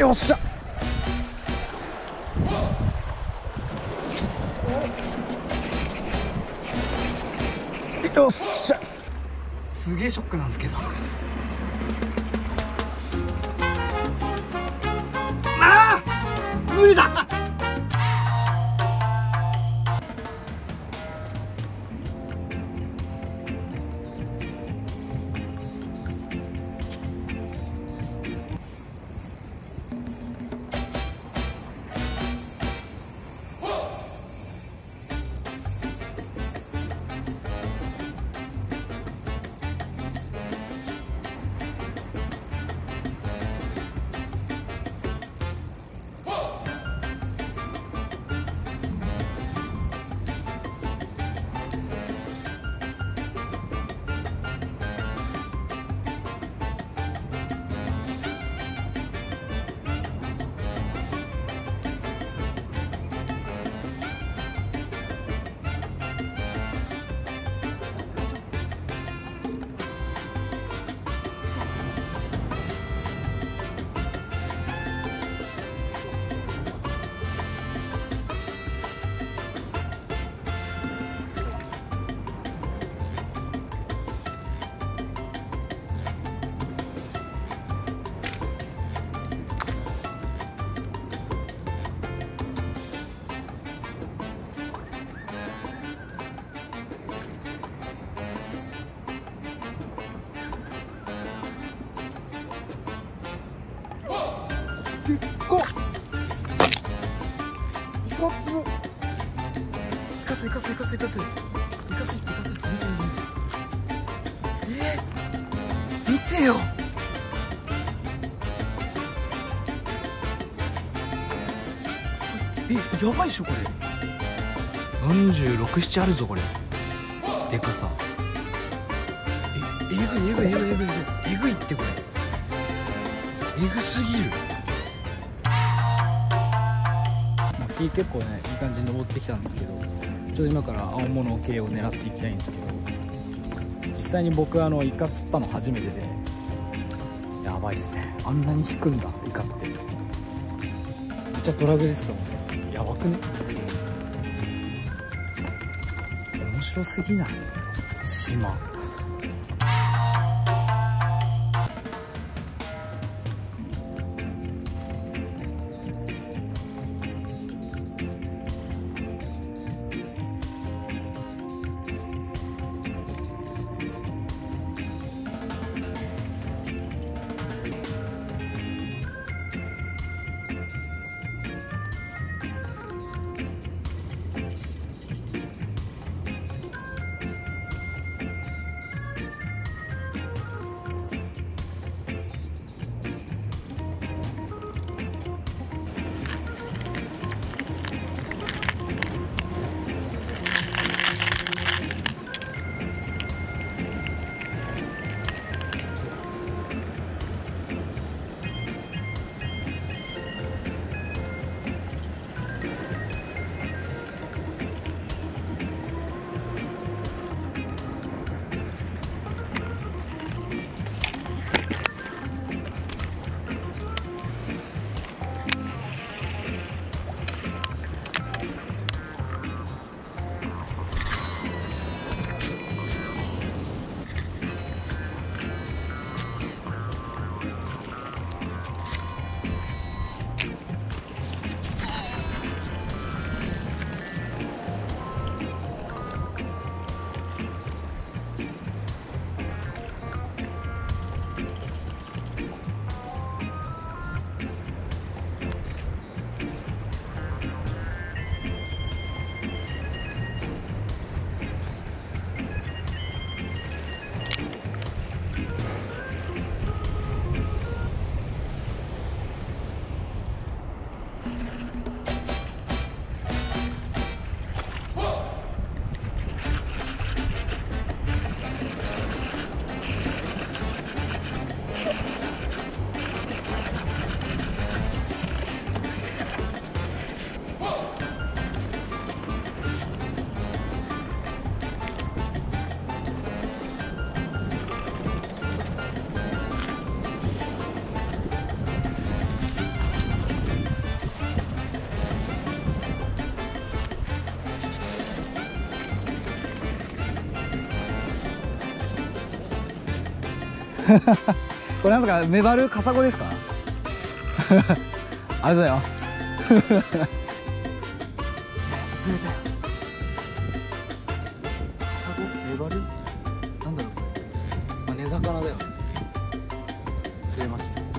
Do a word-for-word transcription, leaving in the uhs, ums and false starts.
よっしゃ。よっしゃ。すげえショックなんですけど。ああ、無理だ。でっかっ。いかつ。いかついかついかついかつい。いかついっていかついって見て見て見て。えー、見てよ。え、やばいっしょこれ。よんじゅうろく、ななあるぞこれ。でかさ。え、えぐいえぐいえぐいえぐいえぐいえぐいってこれ。えぐすぎる。 木結構ね、いい感じに登ってきたんですけど、ちょっと今から青物系を狙っていきたいんですけど、実際に僕あのイカ釣ったの初めてで、やばいっすね。あんなに引くんだイカって。めっちゃトラグですよね。やばくね。面白すぎない？島。 これなんですか、メバルカサゴですか？ありがとうございます。 釣れたよ。カサゴ、メバル、なんだろうこれ、まあ、根魚だよね。釣れました。